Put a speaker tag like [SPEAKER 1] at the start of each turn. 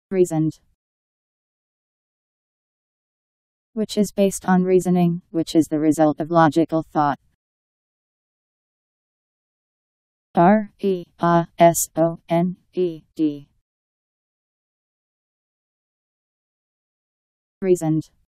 [SPEAKER 1] Reasoned. Which is based on reasoning, which is the result of logical thought. R-E-A-S-O-N-E-D. Reasoned.